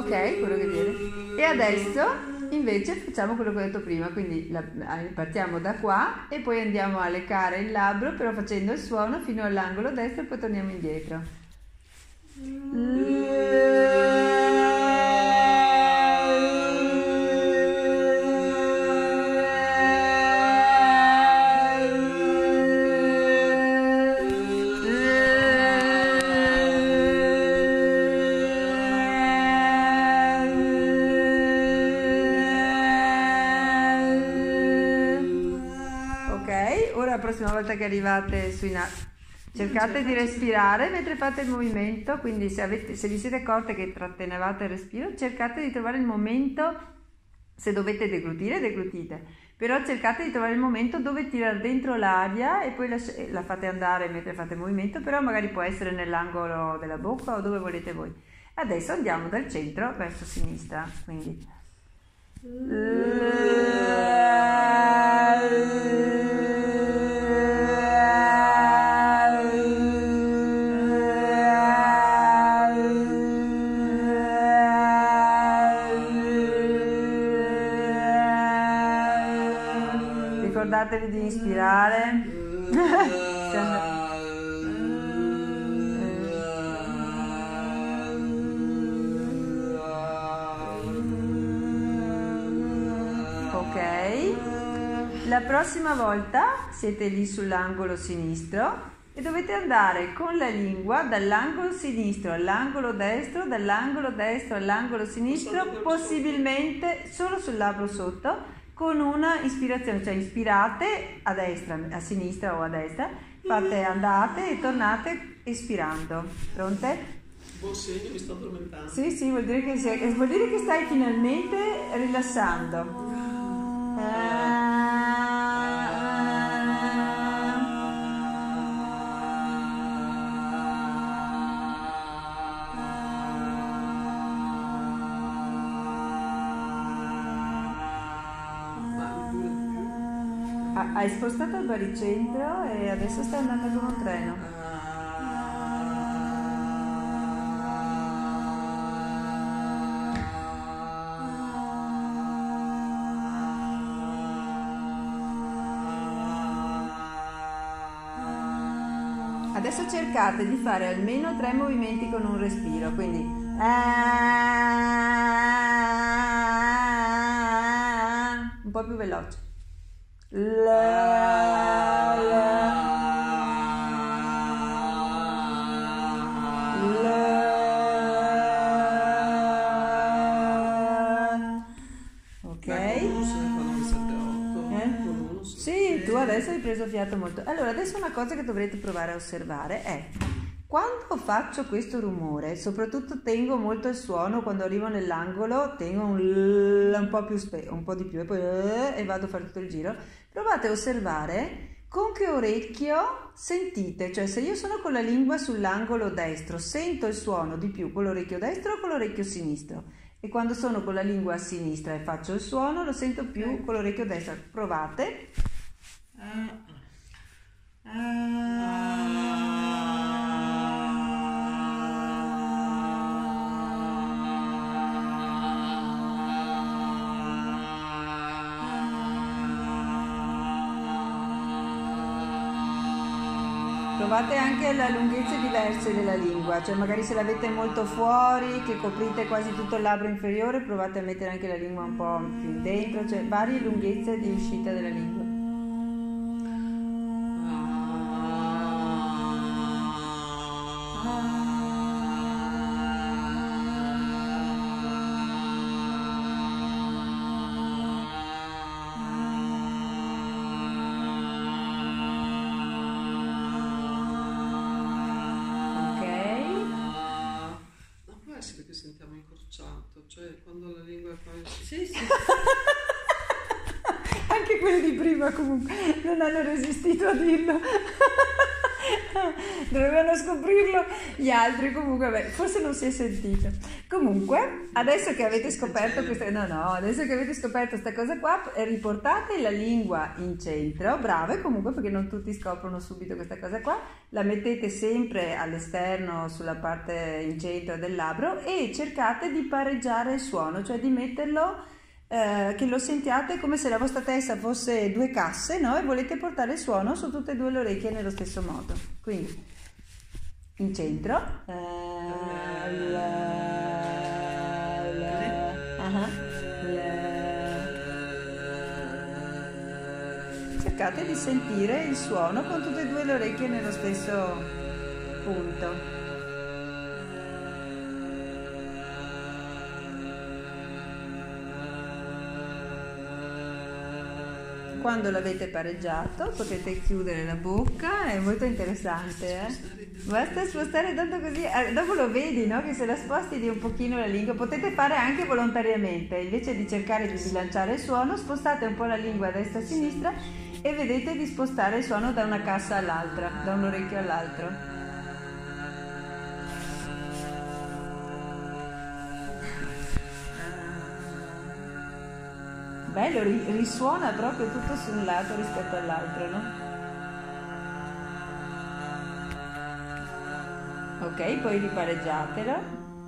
Ok, quello che viene. E adesso invece facciamo quello che ho detto prima, quindi partiamo da qua e poi andiamo a leccare il labbro, però facendo il suono fino all'angolo destro e poi torniamo indietro. Ora la prossima volta che arrivate cercate di respirare mentre fate il movimento, quindi se vi siete accorte che trattenevate il respiro, cercate di trovare il momento, se dovete deglutire, deglutite, però cercate di trovare il momento dove tirare dentro l'aria e poi la fate andare mentre fate il movimento, però magari può essere nell'angolo della bocca o dove volete voi. Adesso andiamo dal centro verso sinistra, quindi ricordatevi di inspirare. Ok, la prossima volta siete lì sull'angolo sinistro e dovete andare con la lingua dall'angolo sinistro all'angolo destro, dall'angolo destro all'angolo sinistro, possibilmente solo sul labbro sotto, con una ispirazione, cioè ispirate a destra, a sinistra o a destra, andate e tornate espirando. Pronte? Buon segno, mi sto addormentando. Sì, vuol dire che stai finalmente rilassando. Hai spostato il baricentro e adesso stai andando come un treno. Adesso cercate di fare almeno 3 movimenti con un respiro, quindi un po' più veloce. Sì, tu adesso hai preso fiato molto. Allora, adesso una cosa che dovrete provare a osservare è quando faccio questo rumore, soprattutto tengo molto il suono, quando arrivo nell'angolo tengo un po' più un po' di più e poi e vado a fare tutto il giro. Provate a osservare con che orecchio sentite, cioè se io sono con la lingua sull'angolo destro, sento il suono di più con l'orecchio destro o con l'orecchio sinistro? E quando sono con la lingua a sinistra e faccio il suono lo sento più con l'orecchio destro. Provate. Provate anche la lunghezze diverse della lingua, cioè magari se l'avete molto fuori, che coprite quasi tutto il labbro inferiore, provate a mettere anche la lingua un po' più dentro, cioè varie lunghezze di uscita della lingua. Sentiamo incrociato, cioè quando la lingua è poi... Sì. Anche quelli di prima comunque non hanno resistito a dirlo. Dovevano scoprirlo gli altri, comunque forse non si è sentito. Comunque, adesso che avete scoperto questa cosa qua, riportate la lingua in centro, brave comunque, perché non tutti scoprono subito questa cosa qua, la mettete sempre all'esterno sulla parte in centro del labbro e cercate di pareggiare il suono, cioè di metterlo che lo sentiate come se la vostra testa fosse due casse, no? E volete portare il suono su tutte e due le orecchie nello stesso modo. Quindi in centro cercate di sentire il suono con tutte e due le orecchie nello stesso punto. Quando l'avete pareggiato potete chiudere la bocca, è molto interessante, basta spostare tanto così, dopo lo vedi, no? Che se la sposti di un pochino la lingua, potete fare anche volontariamente, invece di cercare di bilanciare il suono, spostate un po' la lingua a destra e a sinistra e vedete di spostare il suono da una cassa all'altra, da un orecchio all'altro. Bello, risuona proprio tutto su un lato rispetto all'altro, no? Ok, poi ripareggiatelo.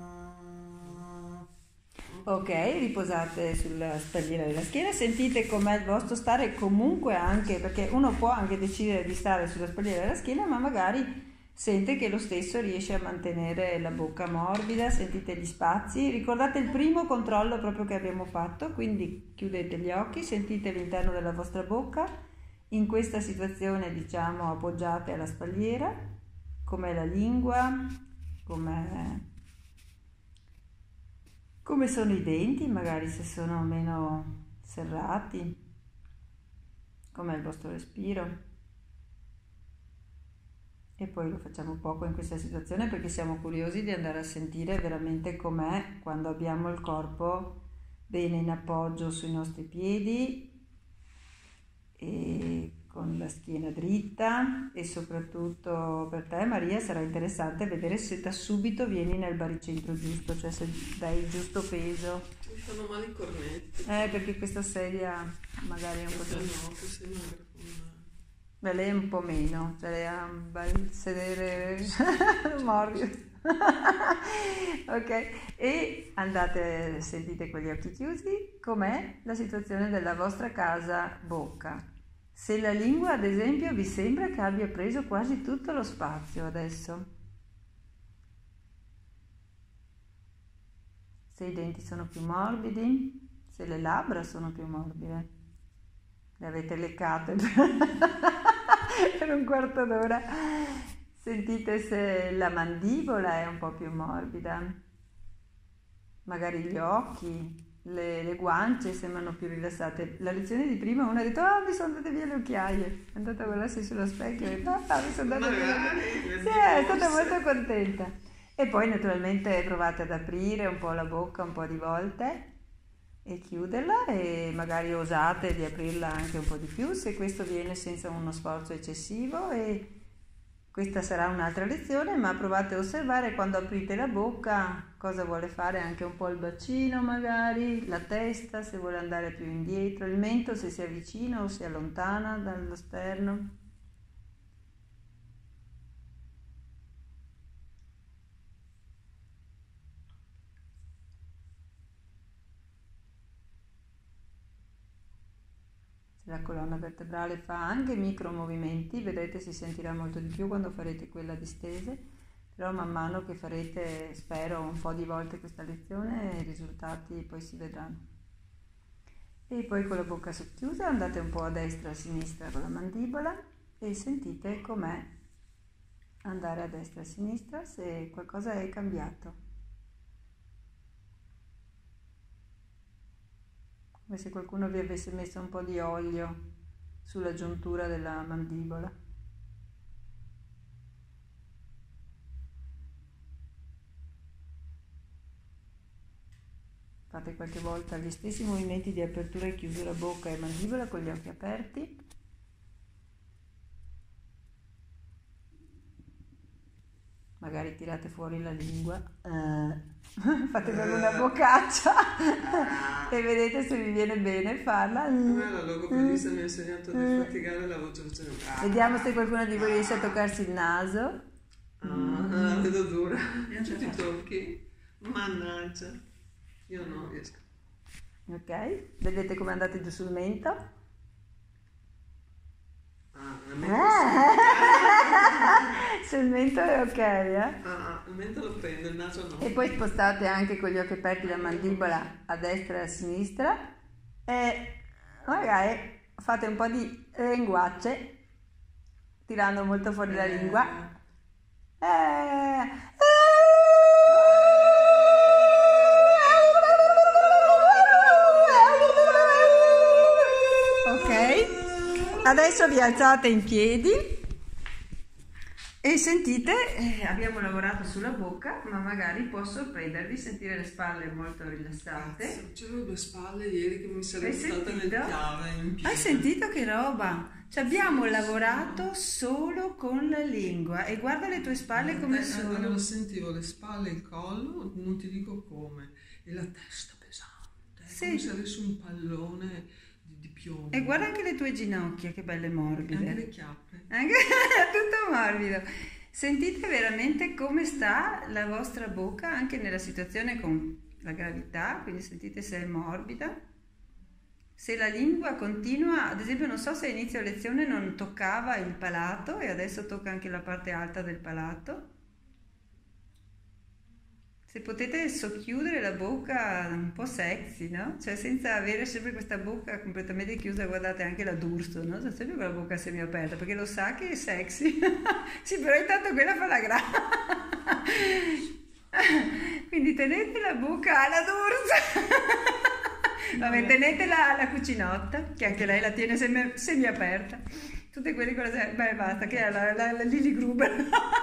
Ok, riposate sulla spalliera della schiena, sentite com'è il vostro stare comunque anche, perché uno può anche decidere di stare sulla spalliera della schiena, ma magari sente che lo stesso riesce a mantenere la bocca morbida, sentite gli spazi. Ricordate il primo controllo proprio che abbiamo fatto, quindi chiudete gli occhi, sentite l'interno della vostra bocca, in questa situazione diciamo appoggiate alla spalliera, com'è la lingua, come sono i denti, magari se sono meno serrati, com'è il vostro respiro. E poi lo facciamo poco in questa situazione perché siamo curiosi di andare a sentire veramente com'è quando abbiamo il corpo bene in appoggio sui nostri piedi e con la schiena dritta, e soprattutto per te, Maria, sarà interessante vedere se da subito vieni nel baricentro giusto, cioè se dai il giusto peso. Mi fanno male i cornetti. Perché questa sedia magari è un po' più... No, che sembra Beh, lei è un po' meno, cioè lei ha un bel sedere morbido. Ok, e andate, sentite con gli occhi chiusi com'è la situazione della vostra casa bocca. Se la lingua, ad esempio, vi sembra che abbia preso quasi tutto lo spazio adesso. Se i denti sono più morbidi, se le labbra sono più morbide. Le avete leccate per un quarto d'ora. Sentite se la mandibola è un po' più morbida, magari gli occhi, le guance sembrano più rilassate. La lezione di prima uno ha detto mi sono andate via le occhiaie, è andata a guardarsi sullo specchio e ha detto mi sono andate via. Sì, è stata molto contenta. E poi naturalmente provate ad aprire un po' la bocca un po' di volte e chiuderla, e magari osate di aprirla anche un po' di più se questo viene senza uno sforzo eccessivo. E questa sarà un'altra lezione, ma provate a osservare quando aprite la bocca cosa vuole fare anche un po' il bacino, magari la testa se vuole andare più indietro, il mento se si avvicina o si allontana dallo sterno. La colonna vertebrale fa anche micro movimenti, vedrete si sentirà molto di più quando farete quella distese, però man mano che farete, spero, un po' di volte questa lezione, i risultati poi si vedranno. E poi con la bocca socchiusa andate un po' a destra e a sinistra con la mandibola e sentite com'è andare a destra e a sinistra, se qualcosa è cambiato. Come se qualcuno vi avesse messo un po' di olio sulla giuntura della mandibola. Fate qualche volta gli stessi movimenti di apertura e chiusura bocca e mandibola con gli occhi aperti. magari tirate fuori la lingua, fate per una boccaccia e vedete se vi viene bene farla. A me la logopedista mi ha insegnato a defatigare la voce. Vediamo se qualcuno di voi riesce a toccarsi il naso. La vedo dura. Tu ti tocchi? Mannaggia. Io non riesco. Ok, vedete come andate giù sul mento? Sul mento è ok, il mento lo prendo, il naso no. E poi spostate anche con gli occhi aperti la mandibola a destra e a sinistra e magari fate un po' di linguacce tirando molto fuori la lingua. Ok, adesso vi alzate in piedi e sentite, abbiamo lavorato sulla bocca, ma magari può sorprendervi sentire le spalle molto rilassate. C'avevo 2 spalle ieri che mi sarebbe stata nel chiave in piedi. Hai sentito che roba? Ci abbiamo lavorato solo con la lingua e guarda le tue spalle come sono. Allora sentivo le spalle, il collo, non ti dico come, e la testa pesante, come se avessi un pallone di piombo. E guarda anche le tue ginocchia, che belle morbide. Anche le chiappe. Tutto morbido. Sentite veramente come sta la vostra bocca anche nella situazione con la gravità, quindi sentite se è morbida. Se la lingua continua, ad esempio non so se a inizio lezione non toccava il palato e adesso tocca anche la parte alta del palato. Se potete socchiudere la bocca un po' sexy, no? Cioè senza avere sempre questa bocca completamente chiusa, guardate anche la D'Urso, no? C'è sempre con la bocca semiaperta perché lo sa che è sexy. Sì, però intanto quella fa la grana. Quindi tenete la bocca alla D'Urso. Vabbè, tenete la cucinotta, che anche lei la tiene semiaperta. Tutte quelle cose, beh basta, che è la Lily Gruber.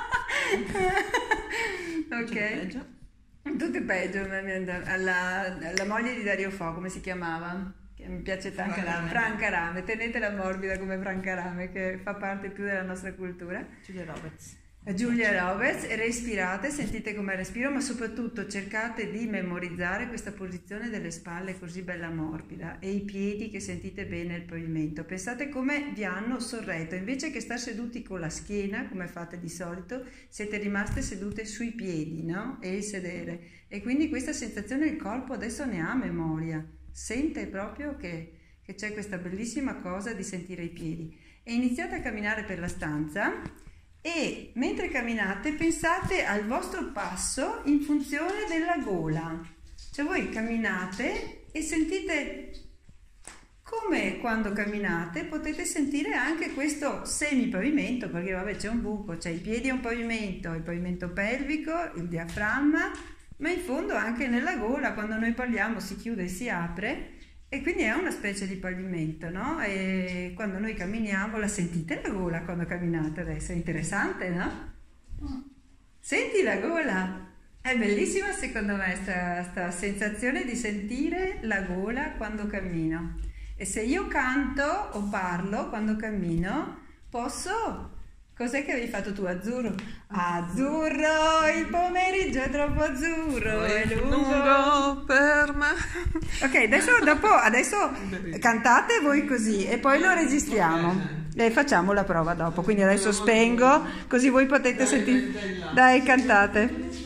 Ok. Tutte peggio, la moglie di Dario Fo, come si chiamava? Che mi piace tanto, Franca Rame. Tenetela morbida come Franca Rame, che fa parte più della nostra cultura. Giulia Roberts, e respirate, sentite come respiro, ma soprattutto cercate di memorizzare questa posizione delle spalle così bella morbida e i piedi, che sentite bene il pavimento. Pensate come vi hanno sorretto, invece che star seduti con la schiena come fate di solito, siete rimaste sedute sui piedi, no? E il sedere, e quindi questa sensazione il corpo adesso ne ha memoria, sente proprio che c'è questa bellissima cosa di sentire i piedi. E iniziate a camminare per la stanza. E mentre camminate pensate al vostro passo in funzione della gola, cioè voi camminate e sentite come quando camminate potete sentire anche questo semipavimento, perché vabbè c'è un buco, c'è i piedi e un pavimento, il pavimento pelvico, il diaframma, ma in fondo anche nella gola quando noi parliamo si chiude e si apre. E quindi è una specie di pavimento, no? E quando noi camminiamo, la sentite la gola quando camminate adesso? È interessante, no? Senti la gola? È bellissima secondo me sta sensazione di sentire la gola quando cammino. E se io canto o parlo quando cammino, posso... Cos'è che avevi fatto tu, azzurro? Azzurro, il pomeriggio è troppo azzurro, è lungo per me. Ok, adesso cantate voi così e poi lo registriamo e facciamo la prova dopo. Quindi adesso spengo, così voi potete sentire. Dai, cantate.